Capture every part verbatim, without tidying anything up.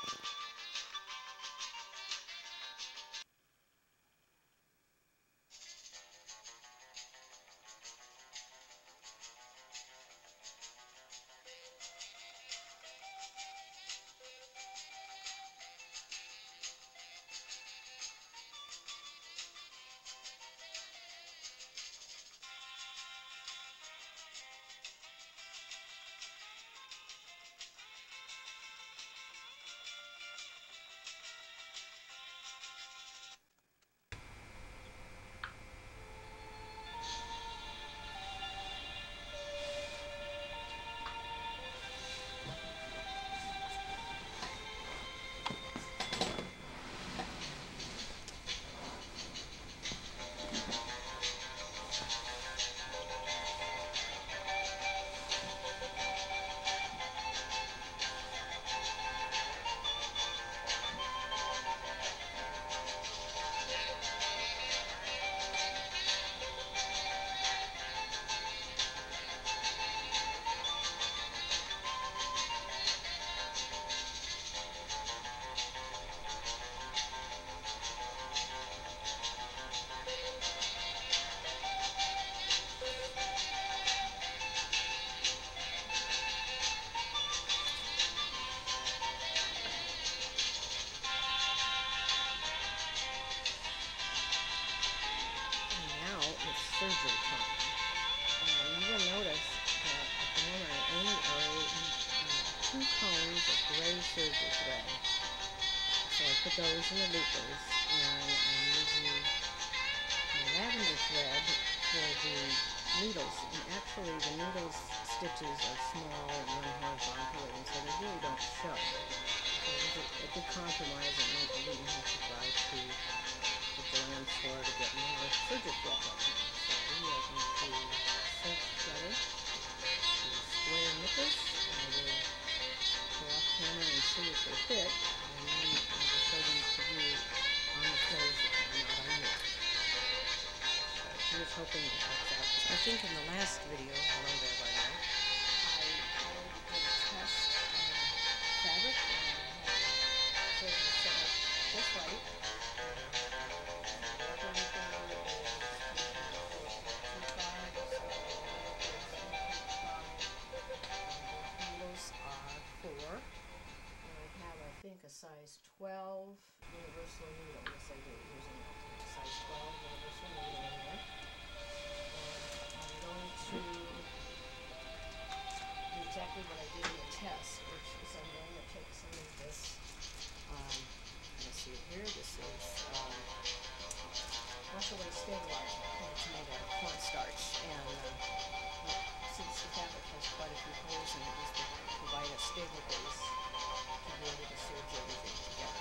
Surgery time. And you will notice that at the moment I only owe uh, two cones of gray surgery thread. So I put those in the loopers, and I'm using my lavender thread for the needles. And actually the needles stitches are small and run horizontally, and so they really don't show. So it was a, a good compromise, and I didn't have to drive to the brand store to get more surgery thread right now. We are going to sew together the square nippers, and I will go off camera and see if they fit, and then I will show them to you on the clothes that are not on yet. So here's hoping it works out. I think in the last video, hello there by the way, I already did a test on fabric, and I had it set up just right. I think a size twelve universal needle. Yes, I do. Here's a note. Size twelve universal needle in there. And I'm going to do exactly what I did in the test, which is I'm going to take some of this. Um, let's see it here. This is um, wash away stabilizer. It's made out of cornstarch, and uh, since the fabric has quite a few holes in it, this will provide a stable base to be able to serge everything together.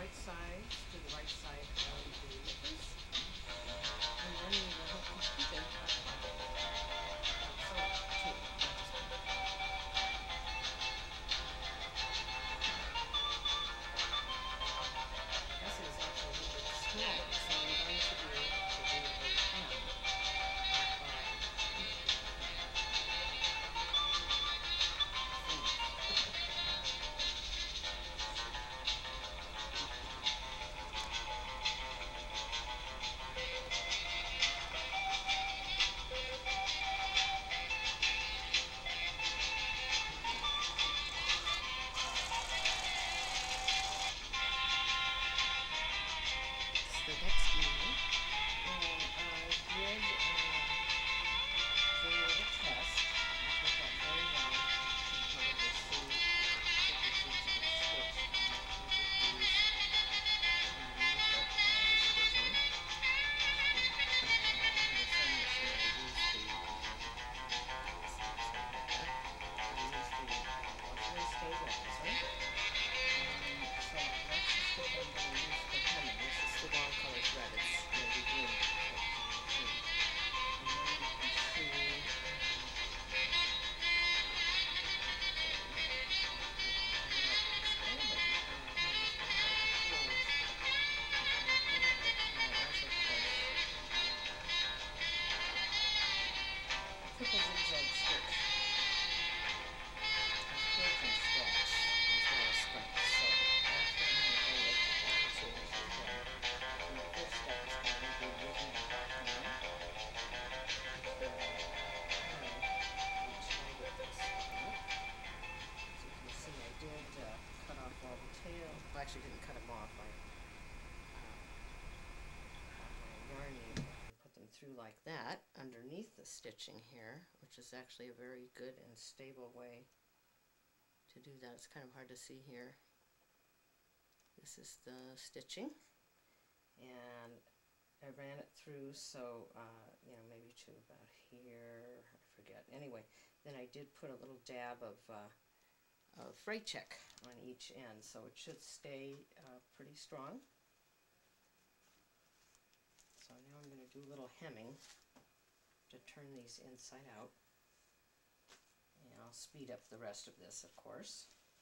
right sides to the right side of the knickers, and then you will have completed a project. So, two, not just one. This is actually a little bit smaller, so I'm going to do, to do a hem by It's the next evening, and I did uh, do a little test. I took that very long. You can probably see uh, fifty feet of stitch on each of these underneath it uh, the stitching. And in the sewing machine I used the, um, let's see, sorry about that. I used the washi stay Razor. Um, so that's the stitch I'm going to use for hemming. This is the wrong color thread. It's navy green. So it's in the green. And then you can see, it's kind of a, uh, has this kind of like a close. And I kind of like, and I also put a triple zigzag stitch of quilting stretch as well as strength. So that's what I'm going to go with to help the series as well. And the first step is going to be using the top yarn to hem each leg of this garment. As you can see, I did uh, cut off all the tail. Well, I actually didn't cut them off. I uh, got my yarn needle and put them through like that underneath the stitching here, which is actually a very good and stable way to do that. It's kind of hard to see here. This is the stitching, and I ran it through, so uh, you know, maybe to about here, I forget. Anyway, then I did put a little dab of, uh, of fray check on each end, so it should stay uh, pretty strong. So now I'm going to do a little hemming to turn these inside out, and I'll speed up the rest of this, of course.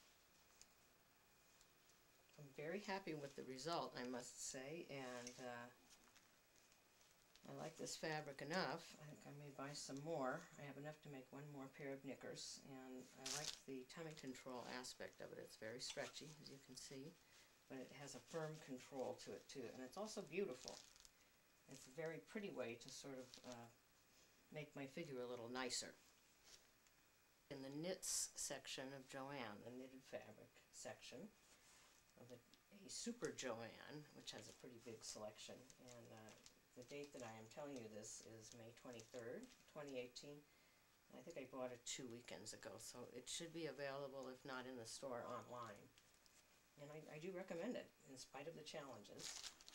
I'm very happy with the result, I must say, and uh, I like this fabric enough. I think I may buy some more. I have enough to make one more pair of knickers, and I like the tummy control aspect of it. It's very stretchy, as you can see, but it has a firm control to it too, and it's also beautiful. It's a very pretty way to sort of uh, make my figure a little nicer. In the knits section of Joann, the knitted fabric section of a, a Super Joann, which has a pretty big selection, and uh, the date that I am telling you this is May twenty-third, twenty eighteen. I think I bought it two weekends ago, so it should be available, if not in the store, online. And I, I do recommend it, in spite of the challenges.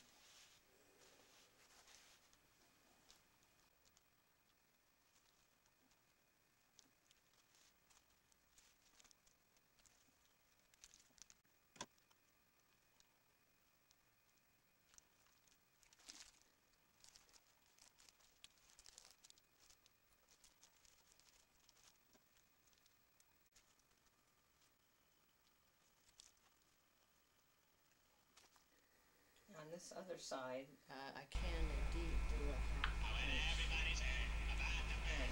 On this other side, uh, I can indeed do a half inch hem.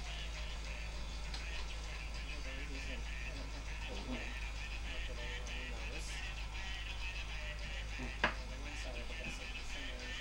Although using, I don't have to pull one, not that anyone will notice. And on one side of the gusset, for some reason.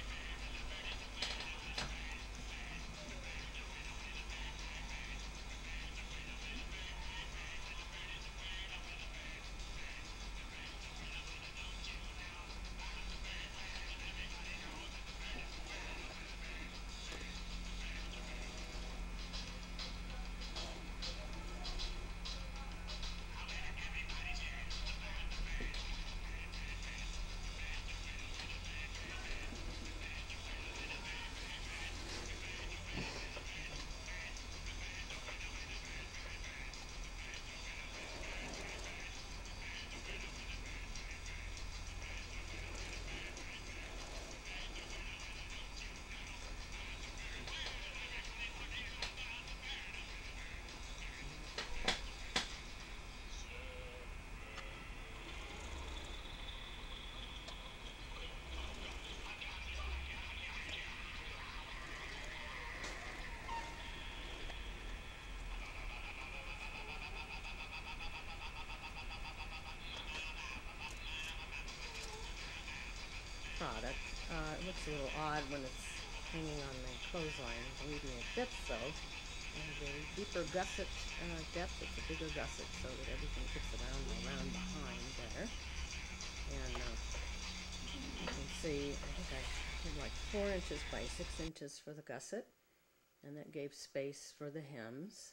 a little odd when it's hanging on the clothesline. It's medium depth though, and a deeper gusset uh, depth. It's a bigger gusset so that everything fits around around behind better. And uh, you can see, I think I did like four inches by six inches for the gusset, and that gave space for the hems.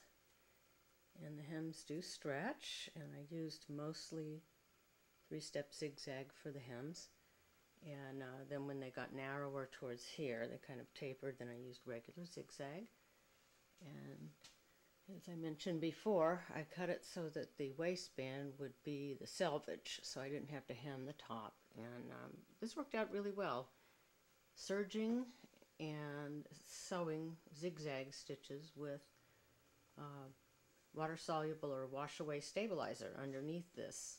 And the hems do stretch, and I used mostly three-step zigzag for the hems. And uh, then when they got narrower towards here, they kind of tapered, then I used regular zigzag. And as I mentioned before, I cut it so that the waistband would be the selvage, so I didn't have to hem the top. And um, this worked out really well. Serging and sewing zigzag stitches with uh, water-soluble or wash-away stabilizer underneath this.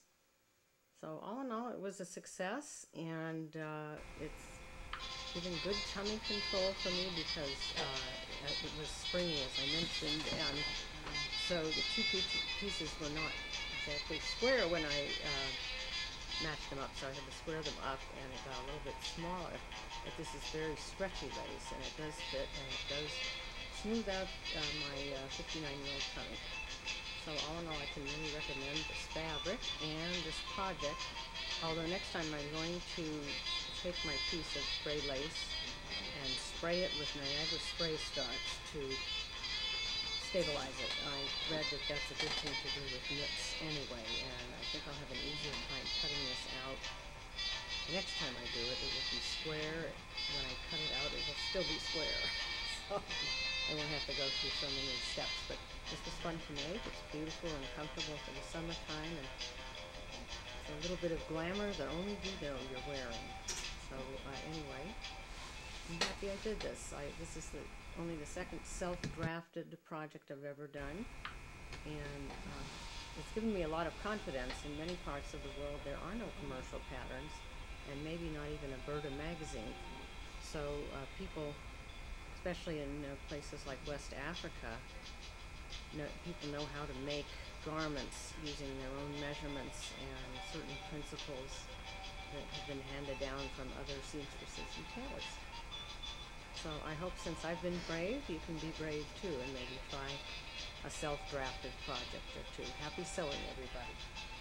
So all in all, it was a success, and uh, it's giving good tummy control for me because uh, it was springy, as I mentioned, and so the two pieces were not exactly square when I uh, matched them up, so I had to square them up, and it got a little bit smaller. But this is very stretchy lace, and it does fit, and it does smooth out uh, my fifty-nine-year-old tummy. So all in all, I can really recommend this fabric and this project. Although next time I'm going to take my piece of gray lace and spray it with Niagara spray starch to stabilize it. I read that that's a good thing to do with knits anyway, and I think I'll have an easier time cutting this out. The next time I do it, it will be square. When I cut it out, it will still be square. So I won't have to go through so many steps, but this was fun to make. It's beautiful and comfortable for the summertime, and it's a little bit of glamour that only you know you're wearing. So uh, anyway, I'm happy I did this. I, this is the, only the second self-drafted project I've ever done, and uh, it's given me a lot of confidence. In many parts of the world, there are no commercial patterns, and maybe not even a Burda magazine. So uh, people, especially in uh, places like West Africa, know, people know how to make garments using their own measurements and certain principles that have been handed down from other seamstresses and tailors. So I hope since I've been brave, you can be brave too and maybe try a self-drafted project or two. Happy sewing, everybody.